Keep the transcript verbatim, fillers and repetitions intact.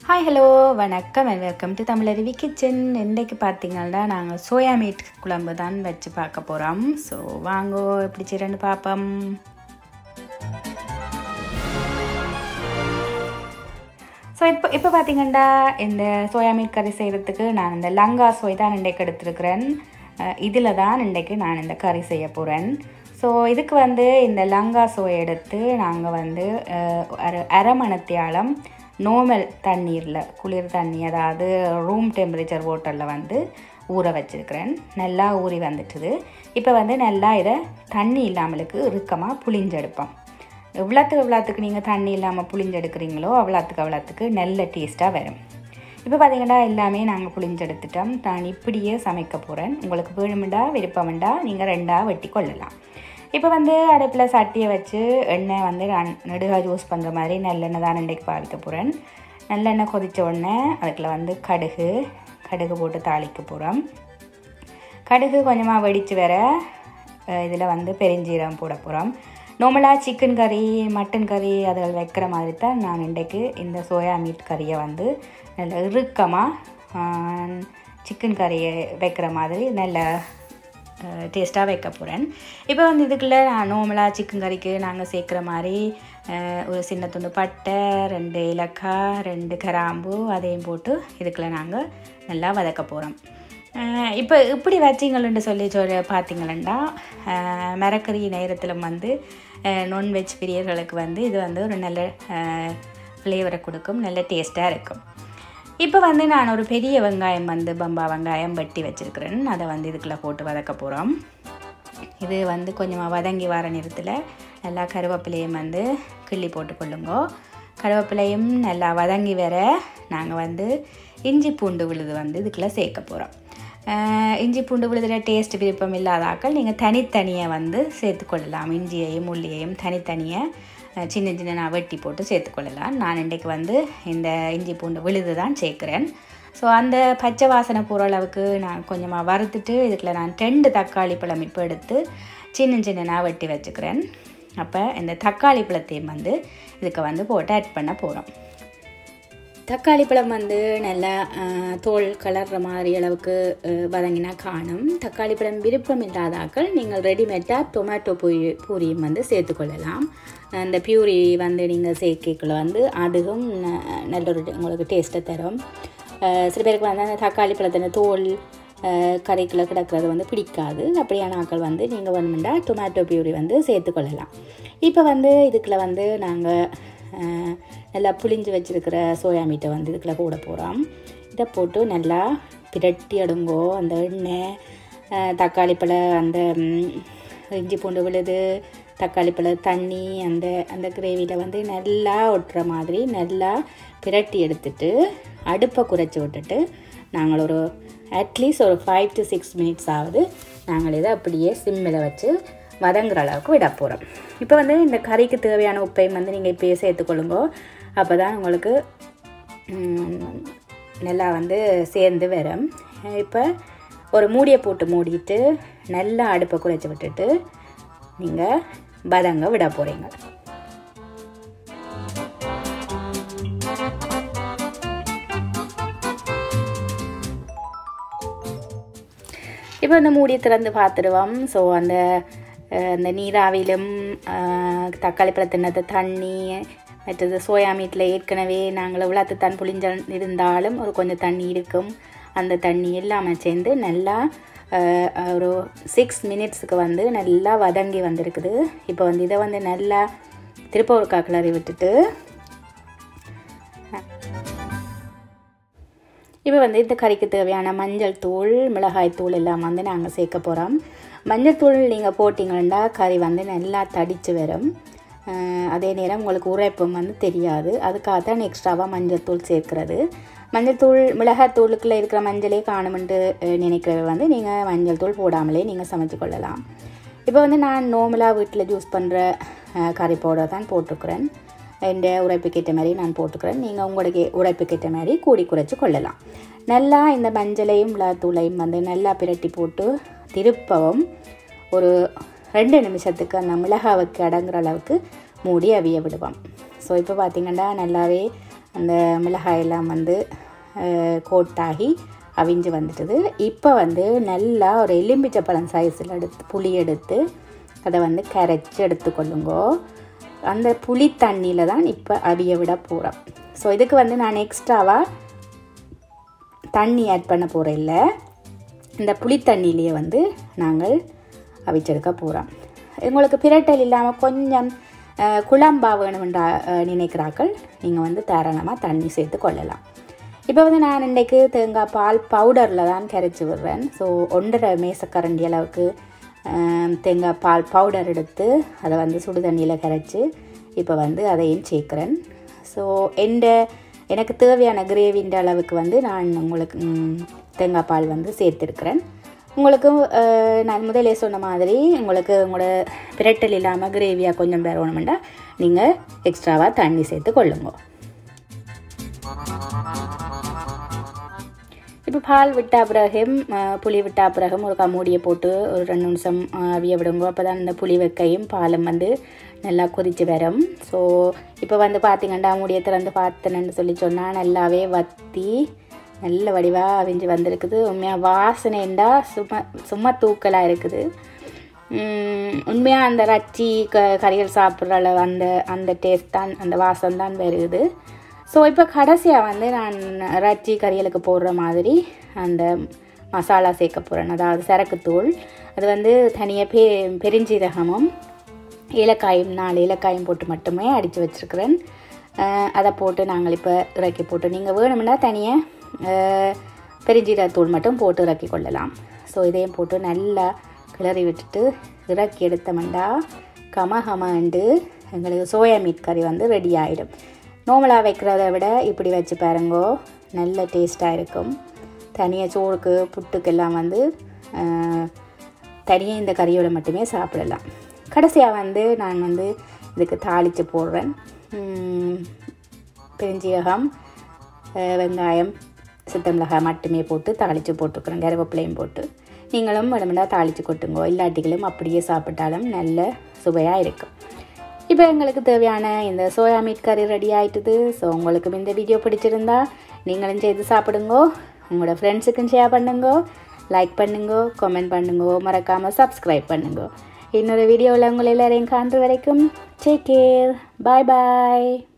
Hi hello வணக்கம் and welcome to Tamilaruvi kitchen. இன்றைக்கு பார்த்தீங்கன்னா நாங்கள் சோயா மீட் குழம்பு தான் வச்சு பார்க்க போகிறோம். ஸோ வாங்கோ எப்படி செய்யறேன்னு பார்ப்போம். ஸோ இப்போ இப்போ பார்த்தீங்கன்னா இந்த சோயா மீட் கறி செய்கிறதுக்கு நான் இந்த லங்கா சோய் தான் இன்றைக்கு எடுத்துருக்கிறேன். இதில் தான் இன்றைக்கு நான் இந்த கறி செய்ய போகிறேன். ஸோ இதுக்கு வந்து இந்த லங்கா சோய் எடுத்து நாங்கள் வந்து அரை அரை மணத்தியாலம் நார்மல் தண்ணீரில் குளிர் தண்ணி, அதாவது ரூம் டெம்பரேச்சர் வாட்டரில் வந்து ஊற வச்சுருக்கிறேன். நல்லா ஊறி வந்துட்டுது. இப்போ வந்து நல்லா இதை தண்ணி இல்லாமலுக்கு இறுக்கமாக புளிஞ்செடுப்போம். எவ்வளோத்துக்கு எவ்வளோத்துக்கு நீங்கள் தண்ணி இல்லாமல் புளிஞ்செடுக்கிறீங்களோ அவ்வளோத்துக்கு அவ்வளோத்துக்கு நல்ல டேஸ்ட்டாக வரும். இப்போ பார்த்தீங்கன்னா எல்லாமே நாங்கள் புளிஞ்செடுத்துட்டோம். நான் இப்படியே சமைக்க போகிறேன். உங்களுக்கு வேணுமெண்டா விருப்பமெண்டா நீங்கள் ரெண்டாக வெட்டி கொள்ளலாம். இப்போ வந்து அடுப்பில் சட்டியை வச்சு எண்ணெய் வந்து நான் நெடுகாக யூஸ் பண்ணுற மாதிரி நல்லெண்ணெய் தான் இன்றைக்கு பாவிக்க போகிறேன். நல்லெண்ணெய் கொதித்த உடனே அதுக்குள்ள வந்து கடுகு கடுகு போட்டு தாளிக்க போகிறோம். கடுகு கொஞ்சமாக வெடித்து வர இதில் வந்து பெருஞ்சீரகம் போட போகிறோம். நார்மலாக சிக்கன் கறி, மட்டன் கறி அதில் வைக்கிற மாதிரி தான் நான் இன்றைக்கு இந்த சோயா மீட் கறியை வந்து நல்ல இறுக்கமாக சிக்கன் கறியை வைக்கிற மாதிரி நல்ல டேஸ்ட்டாக வைக்க போகிறேன். இப்போ வந்து இதுக்குள்ளே நான் நார்மலாக சிக்கன் கறிக்கு நாங்கள் சேர்க்குற மாதிரி ஒரு சின்ன துண்டு பட்டை, ரெண்டு ஏலக்காய், ரெண்டு கிராம்பு அதையும் போட்டு இதுக்குள்ளே நாங்கள் நல்லா வதக்க போகிறோம். இப்போ இப்படி வச்சிங்கள்னு சொல்லி சொல்ல பார்த்தீங்களா, மரக்கறி நேரத்தில் வந்து நான்வெஜ் பிரியர்களுக்கு வந்து இது வந்து ஒரு நல்ல ஃப்ளேவரை கொடுக்கும், நல்ல டேஸ்ட்டாக இருக்கும். இப்போ வந்து நான் ஒரு பெரிய வெங்காயம் வந்து பம்பா வெங்காயம் வெட்டி வச்சுருக்கிறேன். அதை வந்து இதுக்குள்ளே போட்டு வதக்க போகிறோம். இது வந்து கொஞ்சமாக வதங்கி வர நேரத்தில் நல்லா கருவேப்பிலையும் வந்து கிள்ளி போட்டு கொள்ளுங்கோ. கருவேப்பிலையும் நல்லா வதங்கி வர நாங்கள் வந்து இஞ்சி பூண்டு விழுது வந்து இதுக்குள்ளே சேர்க்க போகிறோம். இஞ்சி பூண்டு விழுதுல டேஸ்ட் விருப்பம் இல்லாதாக்கள் நீங்கள் தனித்தனியாக வந்து சேர்த்துக்கொள்ளலாம். இஞ்சியையும் உள்ளியையும் தனித்தனியாக சின்ன சின்ன நான் வெட்டி போட்டு சேர்த்துக்கொள்ளலாம். நான் இன்றைக்கு வந்து இந்த இஞ்சி பூண்டு விழுது தான் சேர்க்குறேன். ஸோ அந்த பச்சை வாசனை போகிற அளவுக்கு நான் கொஞ்சமாக வறுத்துட்டு இதுக்குள்ள நான் ரெண்டு தக்காளி பழம் இப்போ எடுத்து சின்ன சின்ன நான் வெட்டி வச்சுக்கிறேன். அப்போ இந்த தக்காளி பழத்தையும் வந்து இதுக்கு வந்து போட்டு ஆட் பண்ண போகிறோம். தக்காளி பழம் வந்து நல்லா தோல் கலர்ற மாதிரி அளவுக்கு வதங்கினா காணும். தக்காளி பழம் விருப்பம் இல்லாதாக்கள் நீங்கள் ரெடிமேடாக டொமேட்டோ பூரி பூரியும் வந்து சேர்த்துக்கொள்ளலாம். அந்த பியூரி வந்து நீங்கள் சேர்க்கக்குள்ள வந்து அதுவும் நல்ல ஒரு உங்களுக்கு டேஸ்ட்டை தரும். சில பேருக்கு வந்து அந்த தக்காளி பழத்தின தோல் கறிக்குள்ளே கிடக்கிறது வந்து பிடிக்காது. அப்படியான ஆக்கள் வந்து நீங்கள் வேணுமெண்டா டொமேட்டோ பியூரி வந்து சேர்த்துக்கொள்ளலாம். இப்போ வந்து இதுக்குள்ளே வந்து நாங்கள் நல்லா புளிஞ்சு வச்சுருக்கிற சோயா மீட்டை வந்து இதுக்குள்ளே போட போகிறோம். இதை போட்டு நல்லா பிரட்டி எடுங்கோ. அந்த எண்ணெய், தக்காளி பழ, அந்த இஞ்சி பூண்டு விழுது, தக்காளி பழ தண்ணி அந்த அந்த கிரேவியில் வந்து நல்லா ஒட்டுற மாதிரி நல்லா பிரட்டி எடுத்துட்டு அடுப்பை குறைச்சி விட்டுட்டு நாங்கள் ஒரு அட்லீஸ்ட் ஒரு ஃபைவ் டு சிக்ஸ் மினிட்ஸ் ஆகுது நாங்கள் இதை அப்படியே சிம்மில் வச்சு வதங்குற அளவுக்கு விட போகிறோம். இப்போ வந்து இந்த கறிக்கு தேவையான உப்பையும் வந்து நீங்கள் இப்போயே சேர்த்துக்கொள்ளுங்கோ. அப்போ தான் உங்களுக்கு நல்லா வந்து சேர்ந்து வரும். இப்போ ஒரு மூடியை போட்டு மூடிட்டு நல்லா அடுப்பை குறைச்சி விட்டுட்டு நீங்கள் வதங்க விட போகிறீங்க. இப்போ இந்த மூடியை திறந்து பார்த்துடுவோம். ஸோ அந்த அந்த நீராவிலும் தக்காளி பழத்தினது தண்ணி, மற்றது சோயா மீட்டில் ஏற்கனவே நாங்கள் இவ்வளோத்து தன் புளிஞ்ச இருந்தாலும் ஒரு கொஞ்சம் தண்ணி இருக்கும். அந்த தண்ணி எல்லாமே சேர்ந்து நல்லா ஒரு சிக்ஸ் மினிட்ஸுக்கு வந்து நல்லா வதங்கி வந்திருக்குது. இப்போ வந்து இதை வந்து நல்லா திருப்ப ஒரு கிளறி விட்டுட்டு இப்போ வந்து இந்த கறிக்கு தேவையான மஞ்சள் தூள், மிளகாய் தூள் எல்லாம் வந்து நாங்கள் சேர்க்க போகிறோம். மஞ்சள் தூள் நீங்கள் போட்டிங்கன்னா கறி வந்து நல்லா தடித்து வரும். அதே நேரம் உங்களுக்கு உரைப்பும் வந்து தெரியாது. அதுக்காக தான் எக்ஸ்ட்ராவாக மஞ்சள் தூள் சேர்க்கிறது. மஞ்சள் தூள், மிளகாய் தூளுக்குள்ளே இருக்கிற மஞ்சளே காணுமென்று நினைக்கிறது வந்து நீங்கள் மஞ்சள் தூள் போடாமலே நீங்கள் சமைச்சு கொள்ளலாம். இப்போ வந்து நான் நார்மலாக வீட்டில் யூஸ் பண்ணுற கறி பவுடர் தான் போட்டிருக்கிறேன். இந்த உரைப்புக்கேற்ற மாதிரி நான் போட்டுக்கிறேன். நீங்கள் உங்களுக்கு உரைப்புக்கேற்ற மாதிரி கூடி குறைச்சி கொள்ளலாம். நல்லா இந்த மஞ்சளையும் மிளகாத்தூளையும் வந்து நல்லா பிரட்டி போட்டு திருப்பவும் ஒரு ரெண்டு நிமிஷத்துக்கு அந்த மிளகாவுக்கு அடங்குற அளவுக்கு மூடி அவிய விடுவோம். ஸோ இப்போ பார்த்திங்கன்னா நல்லாவே அந்த மிளகாயெல்லாம் வந்து கோட்டாகி அவிஞ்சு வந்துட்டுது. இப்போ வந்து நல்லா ஒரு எலும்பிச்சப்பழம் சைஸில் எடுத்து புளி எடுத்து அதை வந்து கரைச்சி எடுத்துக்கொள்ளுங்கோ. அந்த புளி தண்ணியில் தான் இப்போ அவிய விட போகிறோம். ஸோ இதுக்கு வந்து நான் எக்ஸ்ட்ராவாக தண்ணி ஆட் பண்ண போகிறேன் இல்லை, இந்த புளி தண்ணியிலேயே வந்து நாங்கள் அவிச்செடுக்க போகிறோம். உங்களுக்கு பிரட்டல் இல்லாமல் கொஞ்சம் குழம்பா வேணுமென்றா நினைக்கிறார்கள் நீங்கள் வந்து தாராளமாக தண்ணி சேர்த்து கொள்ளலாம். இப்போ வந்து நான் இன்றைக்கு தேங்காய் பால் பவுடரில் தான் கரைச்சி விடுறேன். ஸோ ஒன்றரை மேசக்கரண்டி அளவுக்கு தேங்காய் பால் பவுடர் எடுத்து அதை வந்து சுடு தண்ணியில் கரைச்சி இப்போ வந்து அதையும் சேர்க்குறேன். ஸோ எந்த எனக்கு தேவையான கிரேவின்ற அளவுக்கு வந்து நான் உங்களுக்கு தேங்காய் பால் வந்து சேர்த்துருக்கிறேன். உங்களுக்கு நான் முதலே சொன்ன மாதிரி உங்களுக்கு உங்களோட பிரட்டல் இல்லாமல் கிரேவியாக கொஞ்சம் பேர் வேணுமெண்டா நீங்கள் எக்ஸ்ட்ராவாக தண்ணி சேர்த்து கொள்ளுங்க. இப்போ பால் விட்டா பிறகும் புளி விட்டா பிறகும் ஒரு கமூடியை போட்டு ஒரு ரெண்டு நிமிஷம் அவிய விடுங்க. அப்போ தான் அந்த புளி வைக்கையும் பாலும் வந்து நல்லா கொதித்து வரும். ஸோ இப்போ வந்து பார்த்திங்கன்னா மூடியை திறந்து பார்த்தேன்னு சொல்லி சொன்னால் நல்லாவே வற்றி நல்ல வடிவாக அவிஞ்சு வந்திருக்குது. உண்மையாக வாசனைண்டா சும்மா சும்மா தூக்கலாக இருக்குது. உண்மையாக அந்த ரச்சி க கறிகள் சாப்பிட்ற அளவு அந்த அந்த டேஸ்ட் தான், அந்த வாசம் தான் வருது. ஸோ இப்போ கடைசியாக வந்து நான் ரச்சி கறிகளுக்கு போடுற மாதிரி அந்த மசாலா சேர்க்க போகிறேன். அதாவது சரக்குத்தூள், அது வந்து தனியாக பெ பெருஞ்சீரகமும் ஏலக்காயும் நாலு ஏலக்காயும் போட்டு மட்டுமே அடித்து வச்சுருக்கிறேன். அதை போட்டு நாங்கள் இப்போ இறக்கி போட்டு நீங்கள் வேணும்னா தனியாக பெருஞ்சீரகத்தூள் மட்டும் போட்டு இறக்கி கொள்ளலாம். ஸோ இதையும் போட்டு நல்லா கிளறி விட்டுட்டு இறக்கி எடுத்தோம்னா கமகமாண்டு எங்களுக்கு சோயா மீட் கறி வந்து ரெடி ஆகிடும். நார்மலாக வைக்கிறத விட இப்படி வச்சு பாருங்கோ, நல்ல டேஸ்ட்டாக இருக்கும். தனியாக சோறுக்கு புட்டுக்கெல்லாம் வந்து தனியாக இந்த கறியோடு மட்டுமே சாப்பிடலாம். கடைசியாக வந்து நான் வந்து இதுக்கு தாளித்து போடுறேன். பெருஞ்சீரகம், வெங்காயம், சித்தமிளகாய் மட்டுமே போட்டு தாளித்து போட்டுக்கிறேன், கருவேப்பிலையும் போட்டு. நீங்களும் வேணுமெண்டா தாளித்து கொட்டுங்கோ, இல்லாட்டிகளும் அப்படியே சாப்பிட்டாலும் நல்ல சுவையாக இருக்கும். இப்போ எங்களுக்கு தேவையான இந்த சோயா மீட் கறி ரெடி ஆகிட்டுது. ஸோ உங்களுக்கு இந்த வீடியோ பிடிச்சிருந்தா நீங்களும் செய்து சாப்பிடுங்கோ, உங்களோட ஃப்ரெண்ட்ஸுக்கும் ஷேர் பண்ணுங்கோ, லைக் பண்ணுங்கோ, கமெண்ட் பண்ணுங்கோ, மறக்காமல் சப்ஸ்கிரைப் பண்ணுங்கோ. இன்னொரு வீடியோவில் உங்களை எல்லாரையும் காண்ற வரைக்கும் டேக் கேர், பாய் பாய்.